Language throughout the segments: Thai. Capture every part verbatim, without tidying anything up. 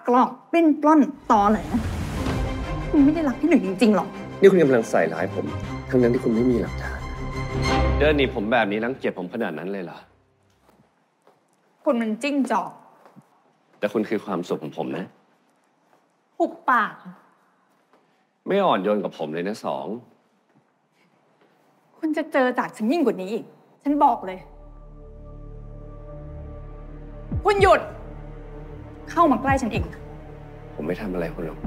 กลอกปิ้นปล้อนตอแหลคุณไม่ได้รักพี่หนึ่งจริงๆหรอกนี่คุณกำลังใส่ร้ายผมทั้งนั้นที่คุณไม่มีหลักฐานเดินหนีผมแบบนี้รังเกียจผมขนาดนั้นเลยเหรอคุณมันจิ้งจอกแต่คุณคือความสุขของผมนะหุบปากไม่อ่อนโยนกับผมเลยนะสองคุณจะเจอจากฉันยิ่งกว่านี้อีกฉันบอกเลยคุณหยุดเข้ามาใกล้ฉันเองผมไม่ทำอะไรคุณหรอก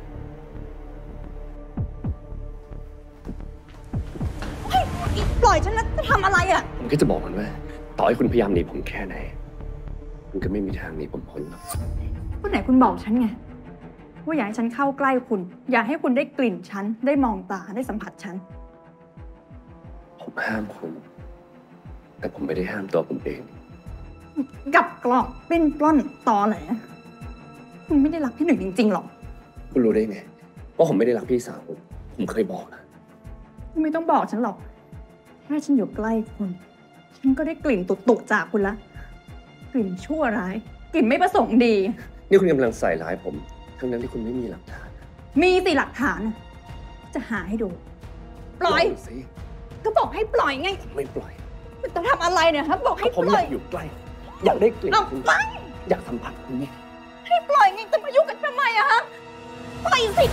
ปล่อยฉันนะจะทำอะไรอ่ะผมแค่จะบอกมันว่าต่อให้คุณพยายามหนีผมแค่ไหนคุณก็ไม่มีทางหนีผมพ้นหรอกคุณไหนคุณบอกฉันไงว่าอยากให้ฉันเข้าใกล้คุณอยากให้คุณได้กลิ่นฉันได้มองตาได้สัมผัสฉันผมห้ามคุณแต่ผมไม่ได้ห้ามตัวผมเองกับกลอกปิ้นปล้อนตอแหลคุณไม่ได้รักพี่หนึ่งจริงๆหรอกคุณรู้ได้ไงว่าผมไม่ได้รักพี่สาวผมผมเคยบอกนะคุณไม่ต้องบอกฉันหรอกแค่ฉันอยู่ใกล้คุณฉันก็ได้กลิ่นตุ่ๆจากคุณละกลิ่นชั่วร้ายกลิ่นไม่ประสงค์ดีนี่คุณกำลังใส่ร้ายผมทั้งนั้นที่คุณไม่มีหลักฐานมีสิหลักฐานจะหาให้ดูปล่อยสิก็บอกให้ปล่อยไงไม่ปล่อยมันจะทำอะไรเนี่ยครับบอกให้ปล่อยผมอยากอยู่ใกล้อยากได้กลิ่นคุณอยากสัมผัสคุณนี่ให้ปล่อยไงจะมายุ่งกันทำไมอะฮะปล่อยสิ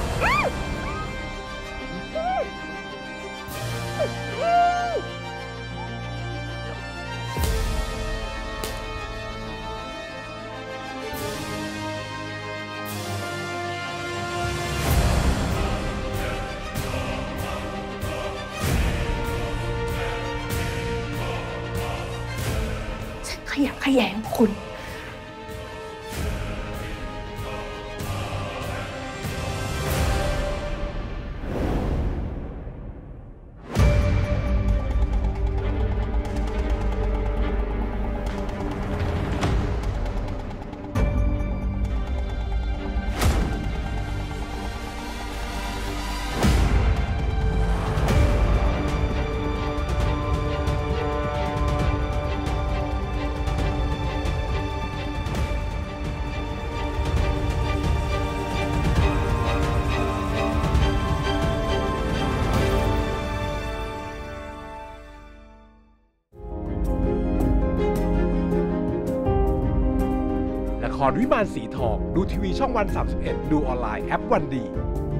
ขยะแขยงคุณละครวิมานสีทองดูทีวีช่องวันสามสิบเอ็ดดูออนไลน์แอปวันดี